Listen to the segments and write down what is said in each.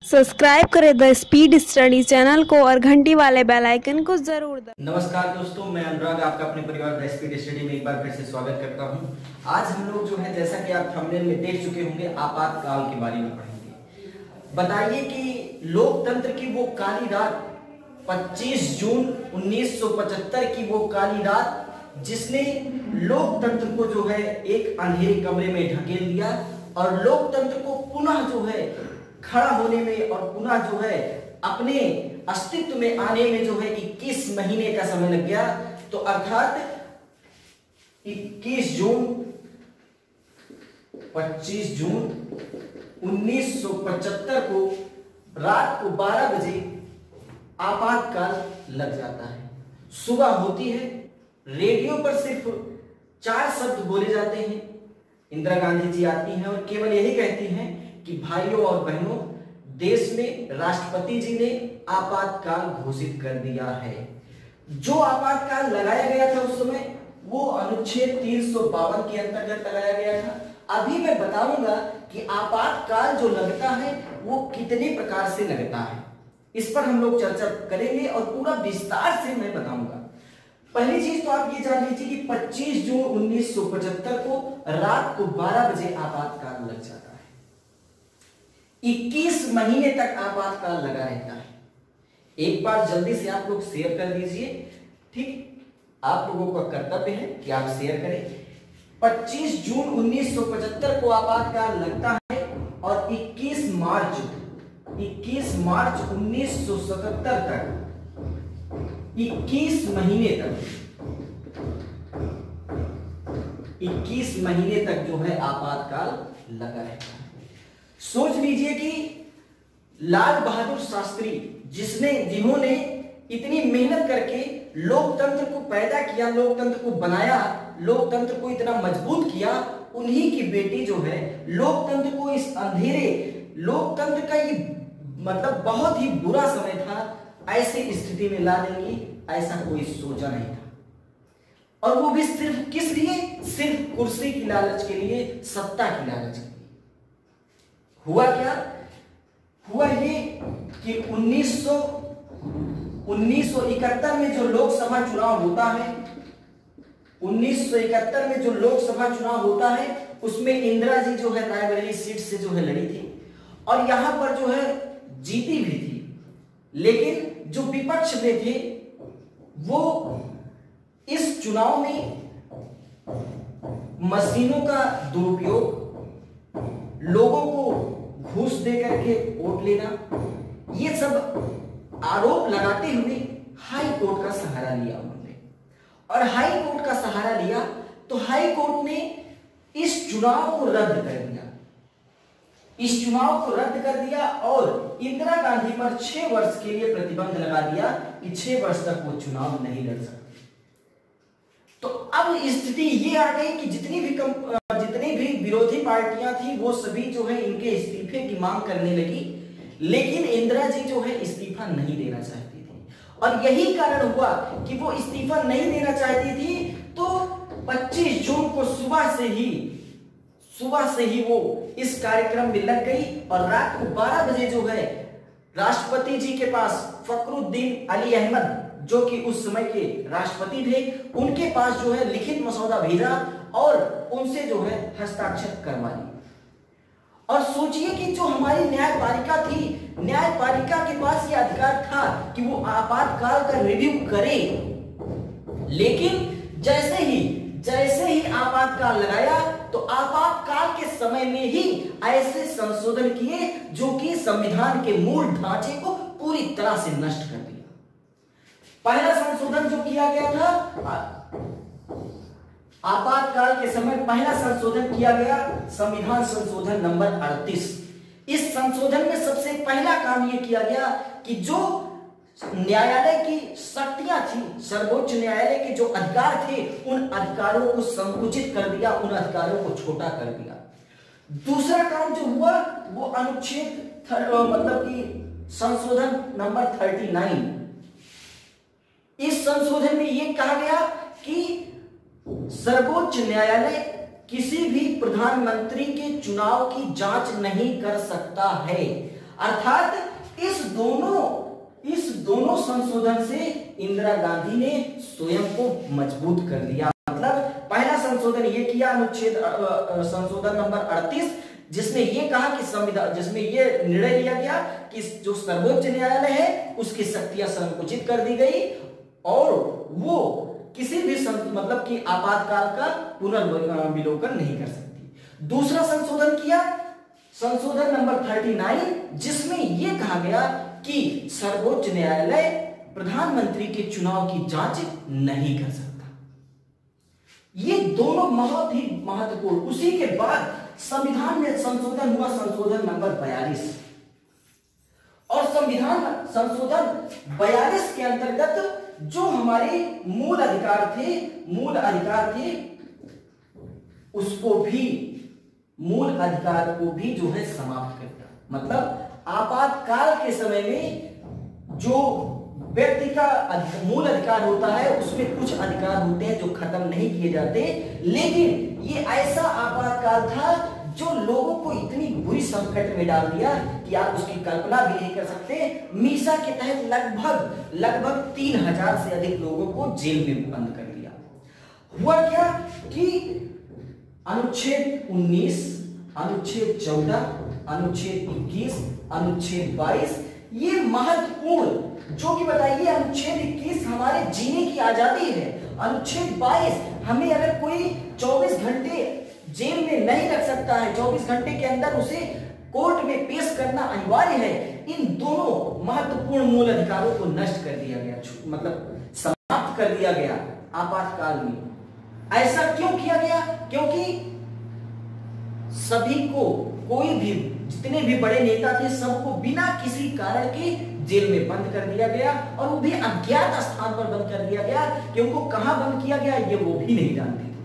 Subscribe करें the speed study channel को और घंटी वाले बेल आइकन को जरूर दबाएं। नमस्कार दोस्तों, मैं अनुराग आपका अपने परिवार द स्पीड स्टडी में एक बार फिर से स्वागत करता हूं। आज हम लोग जो है, जैसा कि आप थंबनेल में देख चुके होंगे, आपातकाल के बारे में पढ़ेंगे। बताइए कि लोकतंत्र की वो काली रात 25 जून 1975 की वो काली रात जिसने लोकतंत्र को जो है एक अंधेरे कमरे में ढकेल दिया और लोकतंत्र को पुनः जो है खड़ा होने में और पुनः जो है अपने अस्तित्व में आने में जो है 21 महीने का समय लग गया। तो अर्थात 25 जून 1975 को रात को 12 बजे आपातकाल लग जाता है। सुबह होती है, रेडियो पर सिर्फ 4 शब्द बोले जाते हैं। इंदिरा गांधी जी आती हैं और केवल यही कहती हैं कि भाइयों और बहनों, देश में राष्ट्रपति जी ने आपातकाल घोषित कर दिया है। जो आपातकाल लगाया गया था उस समय वो अनुच्छेद 352 के अंतर्गत लगाया गया था। अभी मैं बताऊंगा कि आपातकाल जो लगता है वो कितने प्रकार से लगता है, इस पर हम लोग चर्चा करेंगे और पूरा विस्तार से मैं बताऊंगा। पहली चीज तो आप ये जान लीजिए कि 25 जून 1975 को रात को 12 बजे आपातकाल लग जाता है। 21 महीने तक आपातकाल लगा रहता है। एक बार जल्दी से आप लोग शेयर कर दीजिए, ठीक? आप लोगों का कर्तव्य है कि आप शेयर करें। 25 जून 1975 को आपातकाल लगता है और 21 मार्च 1977 तक 21 महीने तक जो है आपातकाल लगा रहता है। सोच लीजिए कि लाल बहादुर शास्त्री जिन्होंने इतनी मेहनत करके लोकतंत्र को पैदा किया, लोकतंत्र को बनाया, लोकतंत्र को इतना मजबूत किया, उन्हीं की बेटी जो है लोकतंत्र को इस अंधेरे लोकतंत्र का ये मतलब बहुत ही बुरा समय था, ऐसी स्थिति में ला देंगी, ऐसा कोई सोचा नहीं था। और वो भी सिर्फ किस लिए? सिर्फ कुर्सी की लालच के लिए, सत्ता की लालच के लिए। हुआ क्या? हुआ ये कि 1971 में जो लोकसभा चुनाव होता है, 1971 में जो लोकसभा चुनाव होता है उसमें इंदिरा जी जो है रायबरेली सीट से जो है लड़ी थी और यहां पर जो है जीती भी थी। लेकिन जो विपक्ष में थे वो इस चुनाव में मशीनों का दुरुपयोग, लोगों को घूस दे करके वोट लेना, ये सब आरोप लगाते हुए हाई कोर्ट का सहारा लिया उन्होंने। और हाई कोर्ट का सहारा लिया तो हाई कोर्ट ने इस चुनाव को रद्द कर दिया। इस चुनाव को रद्द कर दिया और इंदिरा गांधी पर 6 वर्ष के लिए प्रतिबंध लगा दिया कि 6 वर्ष तक वो चुनाव नहीं लड़ सकते। तो अब स्थिति ये आ गई कि जितनी भी विरोधी पार्टियां थी वो सभी जो है इनके इस्तीफे की मांग करने लगी, लेकिन इंदिरा जी जो है इस्तीफा नहीं देना चाहती थी। और यही कारण हुआ कि वो इस्तीफा नहीं देना चाहती थी। तो 25 जून को सुबह से ही वो इस कार्यक्रम में लग गई और रात को 12 बजे जो है राष्ट्रपति जी के पास फखरुद्दीन अली अहमद, जो कि उस समय के राष्ट्रपति थे, उनके पास जो है लिखित मसौदा भेजा और उनसे जो है हस्ताक्षर करवा ली। और सोचिए कि जो हमारी न्यायपालिका थी, न्यायपालिका के पास यह अधिकार था कि वो आपातकाल का रिव्यू करे, लेकिन जैसे ही आपातकाल लगाया तो आपातकाल के समय में ही ऐसे संशोधन किए जो कि संविधान के मूल ढांचे को पूरी तरह से नष्ट कर दिया। पहला संशोधन जो किया गया था आपातकाल के समय, पहला संशोधन किया गया संविधान संशोधन नंबर 38। इस संशोधन में सबसे पहला काम यह किया गया कि जो न्यायालय की शक्तियां थी, सर्वोच्च न्यायालय के जो अधिकार थे, उन अधिकारों को संकुचित कर दिया, उन अधिकारों को छोटा कर दिया। दूसरा काम जो हुआ वो अनुच्छेद मतलब कि संशोधन नंबर 39। इस संशोधन में यह कहा गया कि सर्वोच्च न्यायालय किसी भी प्रधानमंत्री के चुनाव की जांच नहीं कर सकता है। अर्थात इस दोनों संशोधन से इंदिरा गांधी ने स्वयं को मजबूत कर दिया। मतलब पहला संशोधन ये किया, अनुच्छेद संशोधन नंबर 38, जिसमें ये कहा कि संविधान, जिसमें ये निर्णय लिया गया कि जो सर्वोच्च न्यायालय है उसकी शक्तियां संकुचित कर दी गई और वो किसी भी मतलब कि आपातकाल का पुनर्विलोकन नहीं कर सकती। दूसरा संशोधन किया, संशोधन नंबर 39, जिसमें यह कहा गया कि सर्वोच्च न्यायालय प्रधानमंत्री के चुनाव की जांच नहीं कर सकता। ये दोनों बहुत ही महत्वपूर्ण। उसी के बाद संविधान में संशोधन हुआ, संशोधन नंबर 42, और संविधान संशोधन 42 के अंतर्गत जो हमारे मूल अधिकार थे उसको भी, मूल अधिकार को भी जो है समाप्त कर दिया। मतलब आपातकाल के समय में जो व्यक्ति का मूल अधिकार होता है उसमें कुछ अधिकार होते हैं जो खत्म नहीं किए जाते, लेकिन ये ऐसा आपातकाल था जो लोगों को इतनी बुरी संकट में डाल दिया कि आप उसकी कल्पना भी नहीं कर सकते। मीसा के तहत लगभग 3000 से अधिक लोगों को जेल में बंद कर दिया। हुआ क्या कि अनुच्छेद 19, अनुच्छेद 14, अनुच्छेद 21, अनुच्छेद 22, ये महत्वपूर्ण, जो कि बताइए अनुच्छेद 21 हमारे जीने की आजादी है, अनुच्छेद 22 हमें अगर कोई 24 घंटे जेल में नहीं रख सकता है, 24 घंटे के अंदर उसे कोर्ट में पेश करना अनिवार्य है। इन दोनों महत्वपूर्ण मूल अधिकारों को नष्ट कर दिया गया, मतलब समाप्त कर दिया गया आपातकाल में। ऐसा क्यों किया गया? क्योंकि सभी को, कोई भी, जितने भी बड़े नेता थे सबको बिना किसी कारण के जेल में बंद कर दिया गया, और वो भी अज्ञात स्थान पर बंद कर दिया गया कि उनको कहां बंद किया गया ये वो भी नहीं जानते थे।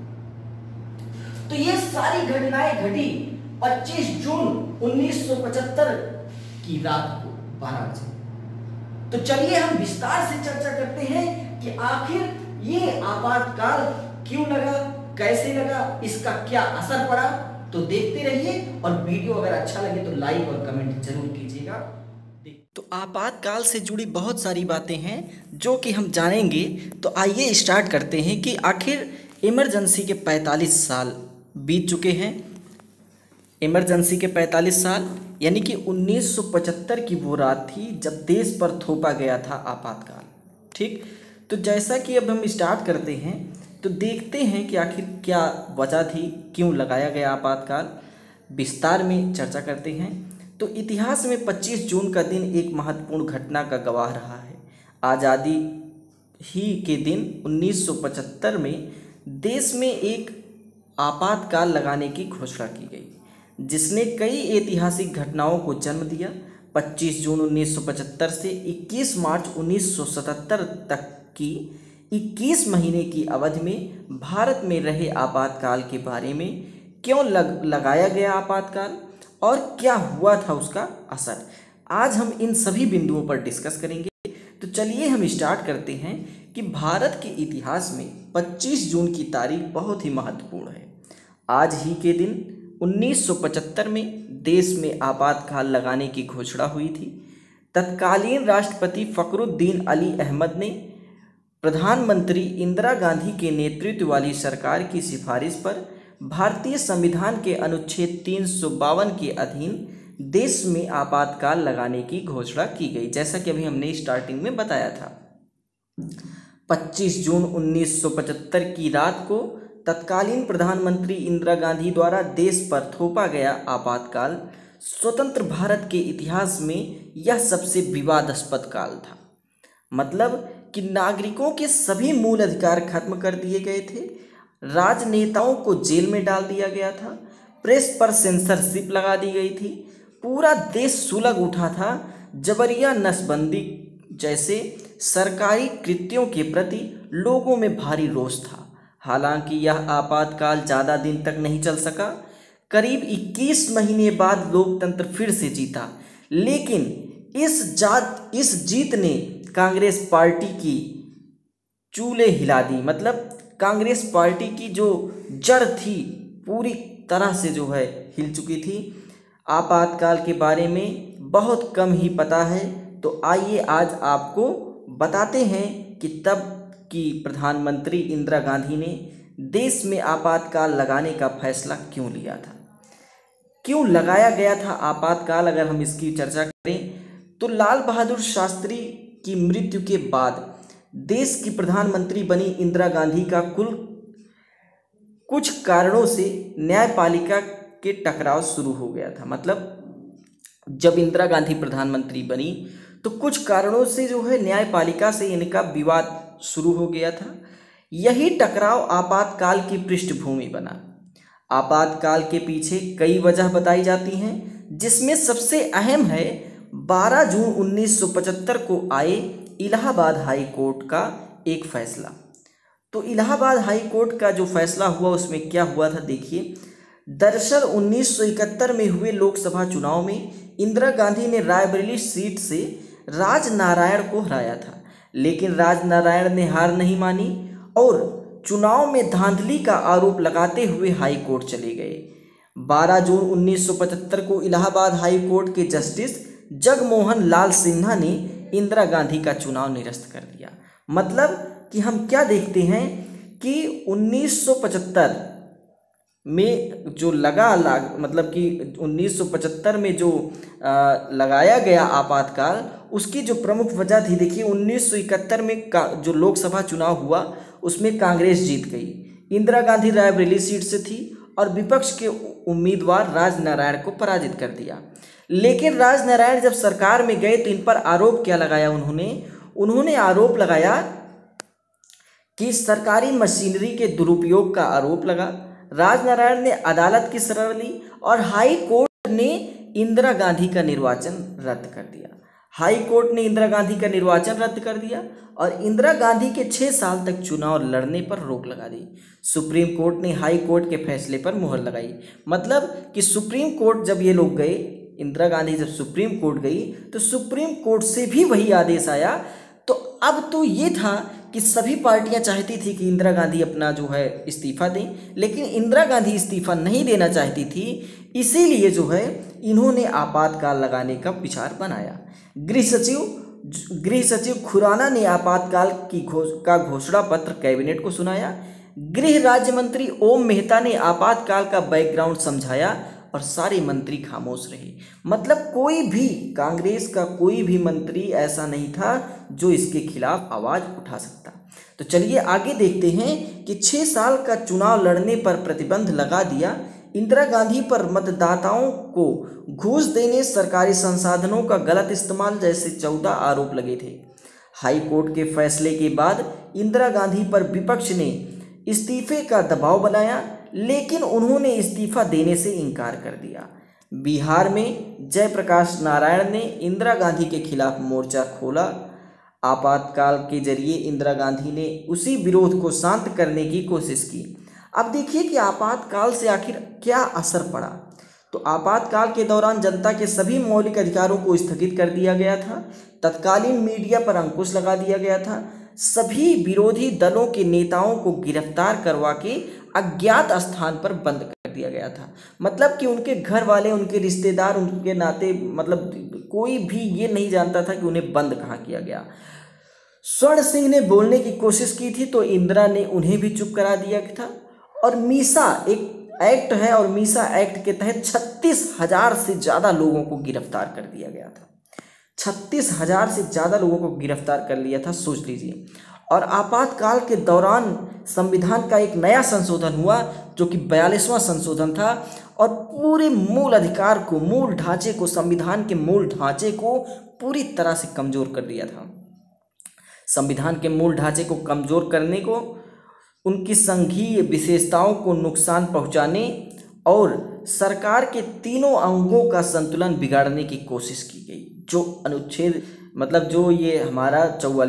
तो ये सारी घटनाएं घटी 25 जून 1975 की रात को 12 बजे। तो चलिए हम विस्तार से चर्चा करते हैं कि आखिर ये आपातकाल क्यों लगा, कैसे लगा, इसका क्या असर पड़ा। तो देखते रहिए, और वीडियो अगर अच्छा लगे तो लाइक और कमेंट जरूर कीजिएगा। तो आपातकाल से जुड़ी बहुत सारी बातें हैं जो कि हम जानेंगे। तो आइए स्टार्ट करते हैं कि आखिर इमरजेंसी के 45 साल बीत चुके हैं। इमरजेंसी के 45 साल यानी कि 1975 की वो रात थी जब देश पर थोपा गया था आपातकाल। ठीक, तो जैसा कि अब हम स्टार्ट करते हैं तो देखते हैं कि आखिर क्या वजह थी, क्यों लगाया गया आपातकाल, विस्तार में चर्चा करते हैं। तो इतिहास में 25 जून का दिन एक महत्वपूर्ण घटना का गवाह रहा है। आज़ादी ही के दिन 1975 में देश में एक आपातकाल लगाने की घोषणा की गई, जिसने कई ऐतिहासिक घटनाओं को जन्म दिया। 25 जून 1975 से 21 मार्च 1977 तक की 21 महीने की अवधि में भारत में रहे आपातकाल के बारे में क्यों लगाया गया आपातकाल और क्या हुआ था उसका असर, आज हम इन सभी बिंदुओं पर डिस्कस करेंगे। तो चलिए हम स्टार्ट करते हैं कि भारत के इतिहास में 25 जून की तारीख बहुत ही महत्वपूर्ण है। आज ही के दिन 1975 में देश में आपातकाल लगाने की घोषणा हुई थी। तत्कालीन राष्ट्रपति फखरुद्दीन अली अहमद ने प्रधानमंत्री इंदिरा गांधी के नेतृत्व वाली सरकार की सिफारिश पर भारतीय संविधान के अनुच्छेद 352 के अधीन देश में आपातकाल लगाने की घोषणा की गई, जैसा कि अभी हमने स्टार्टिंग में बताया था। 25 जून 1975 की रात को तत्कालीन प्रधानमंत्री इंदिरा गांधी द्वारा देश पर थोपा गया आपातकाल स्वतंत्र भारत के इतिहास में यह सबसे विवादास्पद काल था। मतलब कि नागरिकों के सभी मूल अधिकार खत्म कर दिए गए थे, राजनेताओं को जेल में डाल दिया गया था, प्रेस पर सेंसरशिप लगा दी गई थी, पूरा देश सुलग उठा था। जबरिया नसबंदी जैसे सरकारी कृत्यों के प्रति लोगों में भारी रोष था। हालांकि यह आपातकाल ज़्यादा दिन तक नहीं चल सका। करीब 21 महीने बाद लोकतंत्र फिर से जीता, लेकिन इस जीत ने कांग्रेस पार्टी की चूल्हे हिला दी। मतलब कांग्रेस पार्टी की जो जड़ थी पूरी तरह से जो है हिल चुकी थी। आपातकाल के बारे में बहुत कम ही पता है। तो आइए आज आपको बताते हैं कि तब की प्रधानमंत्री इंदिरा गांधी ने देश में आपातकाल लगाने का फैसला क्यों लिया था, क्यों लगाया गया था आपातकाल। अगर हम इसकी चर्चा करें तो लाल बहादुर शास्त्री की मृत्यु के बाद देश की प्रधानमंत्री बनी इंदिरा गांधी का कुछ कारणों से न्यायपालिका के टकराव शुरू हो गया था। मतलब जब इंदिरा गांधी प्रधानमंत्री बनी तो कुछ कारणों से जो है न्यायपालिका से इनका विवाद शुरू हो गया था। यही टकराव आपातकाल की पृष्ठभूमि बना। आपातकाल के पीछे कई वजह बताई जाती हैं, जिसमें सबसे अहम है 12 जून 1975 को आए इलाहाबाद हाई कोर्ट का एक फैसला। तो इलाहाबाद हाई कोर्ट का जो फैसला हुआ उसमें क्या हुआ था देखिए। दरअसल 1971 में हुए लोकसभा चुनाव में इंदिरा गांधी ने रायबरेली सीट से राजनारायण को हराया था, लेकिन राजनारायण ने हार नहीं मानी और चुनाव में धांधली का आरोप लगाते हुए हाई कोर्ट चले गए। 12 जून 1975 को इलाहाबाद हाई कोर्ट के जस्टिस जगमोहन लाल सिन्हा ने इंदिरा गांधी का चुनाव निरस्त कर दिया। मतलब कि हम क्या देखते हैं कि 1975 में जो मतलब कि 1975 में जो लगाया गया आपातकाल, उसकी जो प्रमुख वजह थी देखिए 1971 में जो लोकसभा चुनाव हुआ उसमें कांग्रेस जीत गई। इंदिरा गांधी रायबरेली सीट से थी और विपक्ष के उम्मीदवार राजनारायण को पराजित कर दिया। लेकिन राजनारायण जब सरकार में गए तो इन पर आरोप क्या लगाया उन्होंने आरोप लगाया कि सरकारी मशीनरी के दुरुपयोग का आरोप लगा। राजनारायण ने अदालत की शरण ली और हाई कोर्ट ने इंदिरा गांधी का निर्वाचन रद्द कर दिया। हाई कोर्ट ने इंदिरा गांधी का निर्वाचन रद्द कर दिया और इंदिरा गांधी के 6 साल तक चुनाव लड़ने पर रोक लगा दी। सुप्रीम कोर्ट ने हाई कोर्ट के फैसले पर मुहर लगाई। मतलब कि सुप्रीम कोर्ट जब ये लोग गए, इंदिरा गांधी जब सुप्रीम कोर्ट गई तो सुप्रीम कोर्ट से भी वही आदेश आया। तो अब तो ये था कि सभी पार्टियां चाहती थी कि इंदिरा गांधी अपना जो है इस्तीफा दें, लेकिन इंदिरा गांधी इस्तीफा नहीं देना चाहती थी। इसीलिए जो है इन्होंने आपातकाल लगाने का विचार बनाया। गृह सचिव खुराना ने आपातकाल का घोषणा पत्र कैबिनेट को सुनाया। गृह राज्य मंत्री ओम मेहता ने आपातकाल का बैकग्राउंड समझाया और सारे मंत्री खामोश रहे। मतलब कोई भी कांग्रेस का कोई भी मंत्री ऐसा नहीं था जो इसके खिलाफ आवाज उठा सकता। तो चलिए आगे देखते हैं कि 6 साल का चुनाव लड़ने पर प्रतिबंध लगा दिया। इंदिरा गांधी पर मतदाताओं को घूस देने, सरकारी संसाधनों का गलत इस्तेमाल जैसे 14 आरोप लगे थे। हाई कोर्ट के फैसले के बाद इंदिरा गांधी पर विपक्ष ने इस्तीफे का दबाव बनाया, लेकिन उन्होंने इस्तीफा देने से इनकार कर दिया। बिहार में जयप्रकाश नारायण ने इंदिरा गांधी के खिलाफ मोर्चा खोला। आपातकाल के जरिए इंदिरा गांधी ने उसी विरोध को शांत करने की कोशिश की। अब देखिए कि आपातकाल से आखिर क्या असर पड़ा। तो आपातकाल के दौरान जनता के सभी मौलिक अधिकारों को स्थगित कर दिया गया था। तत्कालीन मीडिया पर अंकुश लगा दिया गया था। सभी विरोधी दलों के नेताओं को गिरफ्तार करवा के अज्ञात स्थान पर बंद कर दिया गया था। मतलब कि उनके घर वाले, उनके रिश्तेदार, उनके नाते, मतलब कोई भी ये नहीं जानता था कि उन्हें बंद कहाँ किया गया। स्वर्ण सिंह ने बोलने की कोशिश की थी तो इंदिरा ने उन्हें भी चुप करा दिया था। और मीसा एक एक्ट है और मीसा एक्ट के तहत 36,000 से ज़्यादा लोगों को गिरफ्तार कर दिया गया था। 36,000 से ज़्यादा लोगों को गिरफ्तार कर लिया था, सोच लीजिए। और आपातकाल के दौरान संविधान का एक नया संशोधन हुआ जो कि 42वां संशोधन था और पूरे मूल अधिकार को, मूल ढांचे को, संविधान के मूल ढांचे को पूरी तरह से कमज़ोर कर दिया था। संविधान के मूल ढांचे को कमज़ोर करने को, उनकी संघीय विशेषताओं को नुकसान पहुंचाने और सरकार के तीनों अंगों का संतुलन बिगाड़ने की कोशिश की गई। जो अनुच्छेद, मतलब जो ये हमारा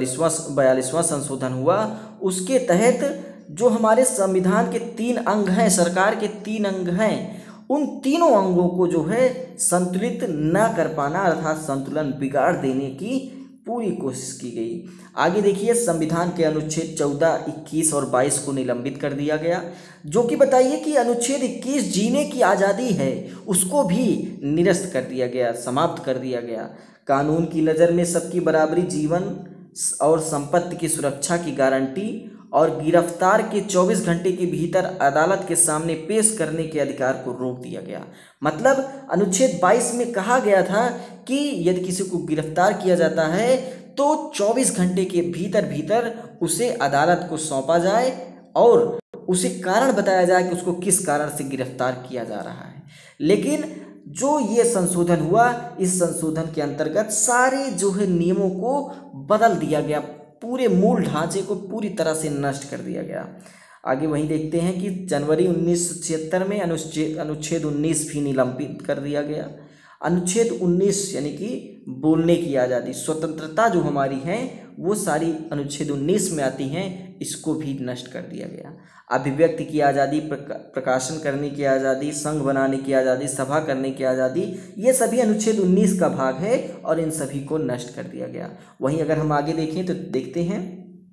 42वां संशोधन हुआ, उसके तहत जो हमारे संविधान के 3 अंग हैं, सरकार के 3 अंग हैं, उन तीनों अंगों को जो है संतुलित न कर पाना, अर्थात संतुलन बिगाड़ देने की पूरी कोशिश की गई। आगे देखिए, संविधान के अनुच्छेद 14, 21 और 22 को निलंबित कर दिया गया, जो कि बताइए कि अनुच्छेद 21 जीने की आज़ादी है उसको भी निरस्त कर दिया गया, समाप्त कर दिया गया। कानून की नज़र में सबकी बराबरी, जीवन और संपत्ति की सुरक्षा की गारंटी और गिरफ्तार के 24 घंटे के भीतर अदालत के सामने पेश करने के अधिकार को रोक दिया गया। मतलब अनुच्छेद 22 में कहा गया था कि यदि किसी को गिरफ्तार किया जाता है तो 24 घंटे के भीतर भीतर उसे अदालत को सौंपा जाए और उसे कारण बताया जाए कि उसको किस कारण से गिरफ्तार किया जा रहा है। लेकिन जो ये संशोधन हुआ, इस संशोधन के अंतर्गत सारे जो है नियमों को बदल दिया गया, पूरे मूल ढांचे को पूरी तरह से नष्ट कर दिया गया। आगे वहीं देखते हैं कि जनवरी 1976 में अनुच्छेद 19 भी निलंबित कर दिया गया। अनुच्छेद 19 यानी कि बोलने की आज़ादी, स्वतंत्रता जो हमारी है वो सारी अनुच्छेद 19 में आती हैं, इसको भी नष्ट कर दिया गया। अभिव्यक्ति की आज़ादी, प्रकाशन करने की आज़ादी, संघ बनाने की आज़ादी, सभा करने की आज़ादी, ये सभी अनुच्छेद 19 का भाग है और इन सभी को नष्ट कर दिया गया। वहीं अगर हम आगे देखें तो देखते हैं,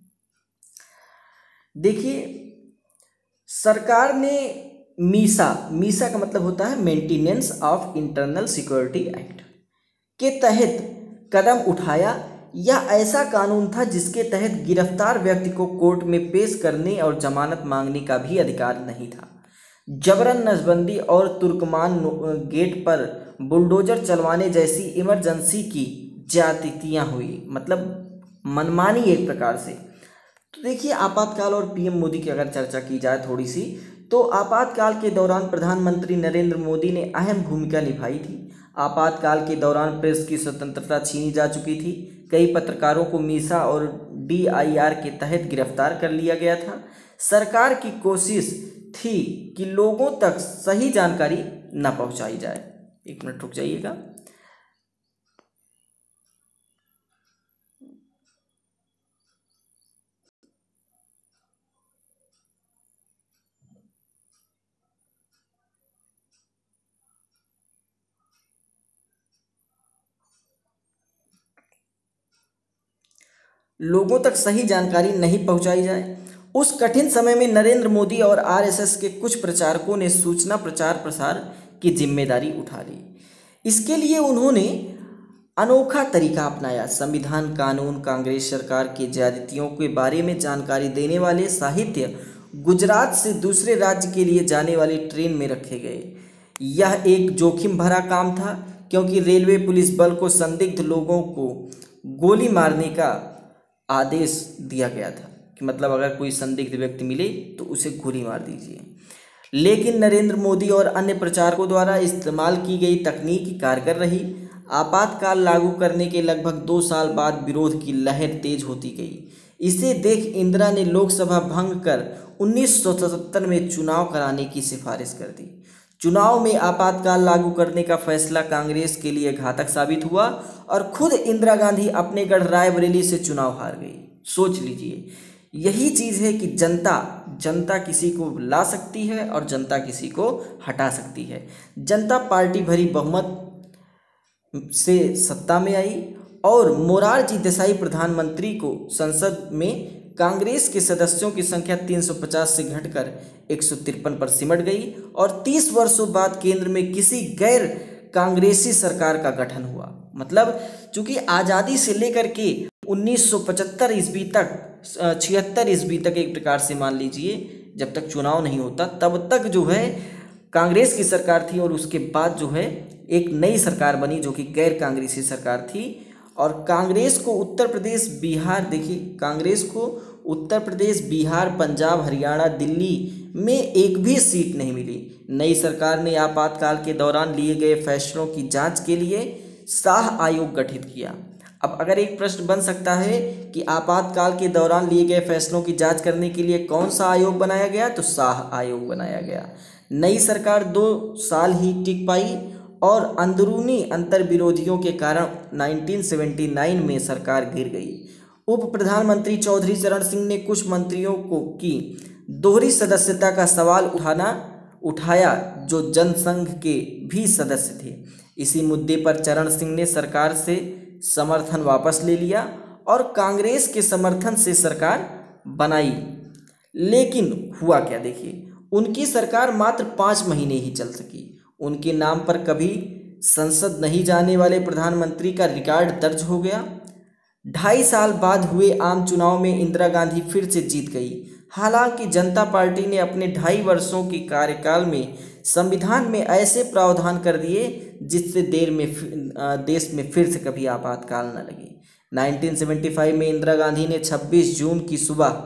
देखिए सरकार ने मीसा का मतलब होता है maintenance of internal security act के तहत कदम उठाया। यह ऐसा कानून था जिसके तहत गिरफ्तार व्यक्ति को कोर्ट में पेश करने और जमानत मांगने का भी अधिकार नहीं था। जबरन नसबंदी और तुर्कमान गेट पर बुलडोजर चलवाने जैसी इमरजेंसी की ज्यादतियाँ हुई, मतलब मनमानी एक प्रकार से। तो देखिए आपातकाल और पीएम मोदी की अगर चर्चा की जाए थोड़ी सी, तो आपातकाल के दौरान प्रधानमंत्री नरेंद्र मोदी ने अहम भूमिका निभाई थी। आपातकाल के दौरान प्रेस की स्वतंत्रता छीनी जा चुकी थी। कई पत्रकारों को मीसा और DIR के तहत गिरफ्तार कर लिया गया था। सरकार की कोशिश थी कि लोगों तक सही जानकारी न पहुंचाई जाए। एक मिनट रुक जाइएगा। लोगों तक सही जानकारी नहीं पहुंचाई जाए। उस कठिन समय में नरेंद्र मोदी और RSS के कुछ प्रचारकों ने सूचना प्रचार प्रसार की जिम्मेदारी उठा ली। इसके लिए उन्होंने अनोखा तरीका अपनाया। संविधान, कानून, कांग्रेस सरकार की ज्यादतियों के बारे में जानकारी देने वाले साहित्य गुजरात से दूसरे राज्य के लिए जाने वाली ट्रेन में रखे गए। यह एक जोखिम भरा काम था क्योंकि रेलवे पुलिस बल को संदिग्ध लोगों को गोली मारने का आदेश दिया गया था कि मतलब अगर कोई संदिग्ध व्यक्ति मिले तो उसे गोली मार दीजिए। लेकिन नरेंद्र मोदी और अन्य प्रचारकों द्वारा इस्तेमाल की गई तकनीक कारगर रही। आपातकाल लागू करने के लगभग 2 साल बाद विरोध की लहर तेज होती गई। इसे देख इंदिरा ने लोकसभा भंग कर 1977 में चुनाव कराने की सिफारिश कर दी। चुनाव में आपातकाल लागू करने का फैसला कांग्रेस के लिए घातक साबित हुआ और खुद इंदिरा गांधी अपने गढ़ रायबरेली से चुनाव हार गई। सोच लीजिए, यही चीज़ है कि जनता किसी को ला सकती है और जनता किसी को हटा सकती है। जनता पार्टी भरी बहुमत से सत्ता में आई और मोरारजी देसाई प्रधानमंत्री को संसद में कांग्रेस के सदस्यों की संख्या 350 से घटकर 153 पर सिमट गई और 30 वर्षों बाद केंद्र में किसी गैर कांग्रेसी सरकार का गठन हुआ। मतलब चूंकि आज़ादी से लेकर के 1975 ईस्वी तक 76 ईस्वी तक एक प्रकार से मान लीजिए, जब तक चुनाव नहीं होता तब तक जो है कांग्रेस की सरकार थी और उसके बाद जो है एक नई सरकार बनी जो कि गैर कांग्रेसी सरकार थी। और कांग्रेस को उत्तर प्रदेश, बिहार, देखिए कांग्रेस को उत्तर प्रदेश, बिहार, पंजाब, हरियाणा, दिल्ली में एक भी सीट नहीं मिली। नई सरकार ने आपातकाल के दौरान लिए गए फैसलों की जांच के लिए शाह आयोग गठित किया। अब अगर एक प्रश्न बन सकता है कि आपातकाल के दौरान लिए गए फैसलों की जांच करने के लिए कौन सा आयोग बनाया गया, तो शाह आयोग बनाया गया। नई सरकार 2 साल ही टिक पाई और अंदरूनी अंतर विरोधियों के कारण 1979 में सरकार गिर गई। उप प्रधानमंत्री चौधरी चरण सिंह ने कुछ मंत्रियों को की दोहरी सदस्यता का सवाल उठाया जो जनसंघ के भी सदस्य थे। इसी मुद्दे पर चरण सिंह ने सरकार से समर्थन वापस ले लिया और कांग्रेस के समर्थन से सरकार बनाई। लेकिन हुआ क्या देखिए, उनकी सरकार मात्र 5 महीने ही चल सकी। उनके नाम पर कभी संसद नहीं जाने वाले प्रधानमंत्री का रिकॉर्ड दर्ज हो गया। 2.5 साल बाद हुए आम चुनाव में इंदिरा गांधी फिर से जीत गई। हालांकि जनता पार्टी ने अपने 2.5 वर्षों के कार्यकाल में संविधान में ऐसे प्रावधान कर दिए जिससे देश में फिर से कभी आपातकाल न लगे। 1975 में इंदिरा गांधी ने 26 जून की सुबह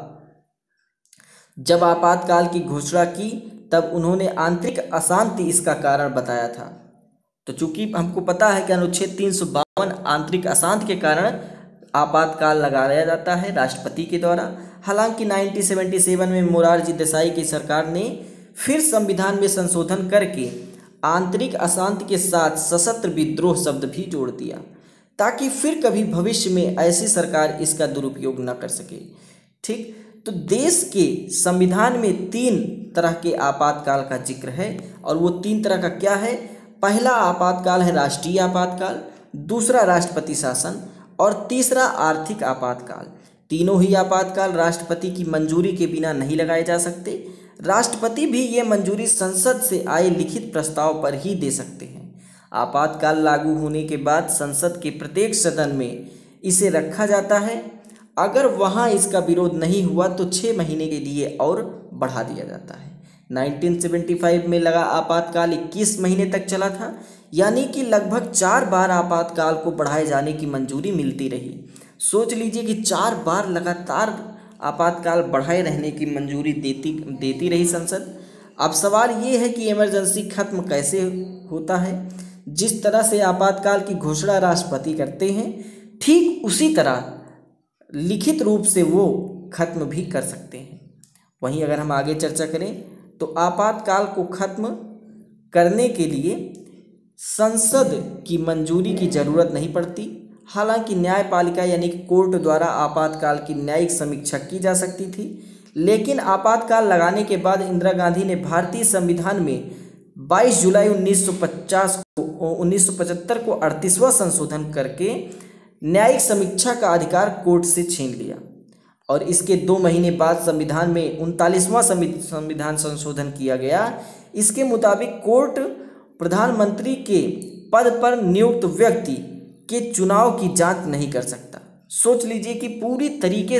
जब आपातकाल की घोषणा की तब उन्होंने आंतरिक अशांति इसका कारण बताया था। तो चूंकि हमको पता है कि अनुच्छेद 352 आंतरिक अशांति के कारण आपातकाल लगाया जाता है राष्ट्रपति के द्वारा। हालांकि 1977 में मोरारजी देसाई की सरकार ने फिर संविधान में संशोधन करके आंतरिक अशांति के साथ सशस्त्र विद्रोह शब्द भी जोड़ दिया ताकि फिर कभी भविष्य में ऐसी सरकार इसका दुरुपयोग न कर सके। ठीक, तो देश के संविधान में 3 तरह के आपातकाल का जिक्र है और वो 3 तरह का क्या है। पहला आपातकाल है राष्ट्रीय आपातकाल, दूसरा राष्ट्रपति शासन और तीसरा आर्थिक आपातकाल। तीनों ही आपातकाल राष्ट्रपति की मंजूरी के बिना नहीं लगाए जा सकते। राष्ट्रपति भी ये मंजूरी संसद से आए लिखित प्रस्ताव पर ही दे सकते हैं। आपातकाल लागू होने के बाद संसद के प्रत्येक सदन में इसे रखा जाता है। अगर वहाँ इसका विरोध नहीं हुआ तो 6 महीने के लिए और बढ़ा दिया जाता है। 1975 में लगा आपातकाल 21 महीने तक चला था, यानी कि लगभग 4 बार आपातकाल को बढ़ाए जाने की मंजूरी मिलती रही। सोच लीजिए कि 4 बार लगातार आपातकाल बढ़ाए रहने की मंजूरी देती रही संसद। अब सवाल ये है कि इमरजेंसी खत्म कैसे होता है। जिस तरह से आपातकाल की घोषणा राष्ट्रपति करते हैं, ठीक उसी तरह लिखित रूप से वो खत्म भी कर सकते हैं। वहीं अगर हम आगे चर्चा करें तो आपातकाल को खत्म करने के लिए संसद की मंजूरी की ज़रूरत नहीं पड़ती। हालांकि न्यायपालिका यानी कि कोर्ट द्वारा आपातकाल की न्यायिक समीक्षा की जा सकती थी। लेकिन आपातकाल लगाने के बाद इंदिरा गांधी ने भारतीय संविधान में 22 जुलाई 1975 को 38वां संशोधन करके न्यायिक समीक्षा का अधिकार कोर्ट से छीन लिया और इसके 2 महीने बाद संविधान में 39वां संविधान संशोधन किया गया। इसके मुताबिक कोर्ट प्रधानमंत्री के पद पर नियुक्त व्यक्ति के चुनाव की जांच नहीं कर सकता। सोच लीजिए कि पूरी तरीके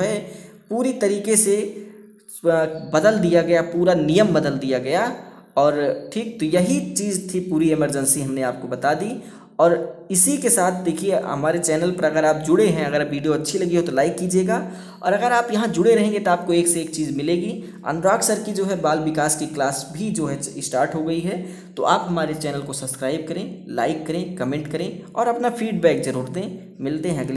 से बदल दिया गया, पूरा नियम बदल दिया गया। और ठीक, तो यही चीज़ थी पूरी इमरजेंसी, हमने आपको बता दी। और इसी के साथ देखिए, हमारे चैनल पर अगर आप जुड़े हैं, अगर वीडियो अच्छी लगी हो तो लाइक कीजिएगा। और अगर आप यहाँ जुड़े रहेंगे तो आपको एक से एक चीज़ मिलेगी। अनुराग सर की जो है बाल विकास की क्लास भी जो है स्टार्ट हो गई है। तो आप हमारे चैनल को सब्सक्राइब करें, लाइक करें, कमेंट करें और अपना फीडबैक ज़रूर दें। मिलते हैं अगले